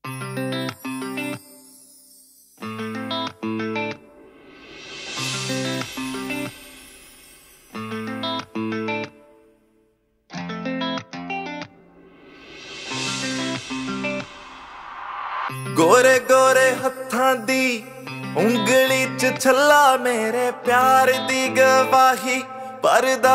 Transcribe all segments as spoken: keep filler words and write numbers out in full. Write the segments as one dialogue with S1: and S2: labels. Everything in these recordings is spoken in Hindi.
S1: गोरे गोरे हत्थां दी उंगली च छल्ला मेरे प्यार दी गवाही परदा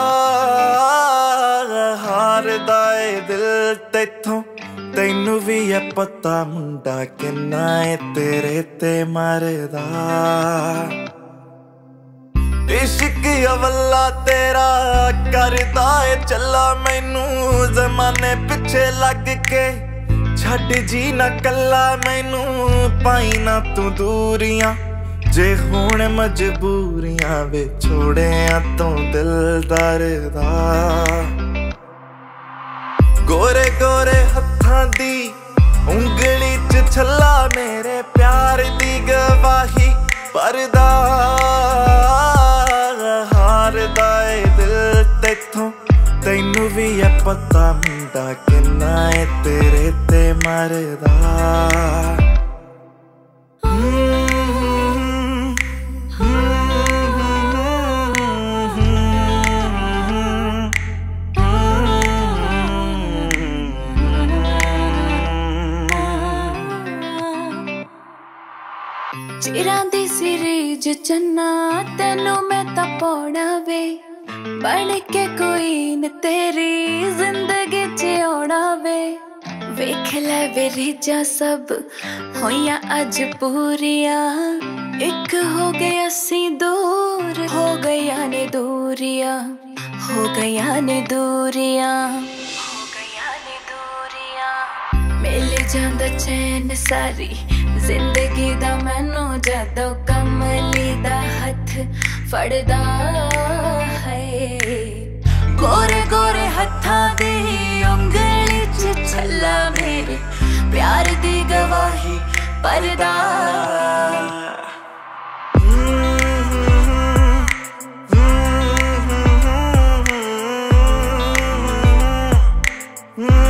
S1: हारदा ए दिल तैथों तैनू भी है पता मुंडा किन्ना ए तेरे ते मरदा इश्क अवल्ला तेरा करदा ए चला मैनू जमाने पिछे लग के छड़ जी ना कला मैनू पाई ना तू दूरियां जे हुण मजबूरियां वे छोड़िया तू दिल दरदा गोरे गोरे हत्थां दी उंगली च छल्ला मेरे प्यार दी गवाही परदा हारदा ए दिल तैथों तैनू भी है पता मुंडा किन्ना ए तेरे ते मरदा
S2: चिरां दी सीरीज चन्ना तेनू मैं तां पौना वे बन के कोई न तेरी जिंदगी च आउणा वे वेख लै वे रीझां सब होइयां अज पूरियां एक हो गया सी दूर हो गया ने दूरियां हो गया ने दूरियां हो गया ने दूरियां मिल जांदा चैन सारी जिंदगी दा मैनू जदों कमली दा हथ फड़दा है गोरे गोरे हत्थां दी उंगली च छल्ला मेरे प्यार दी गवाही परदा
S1: Mm-hmm.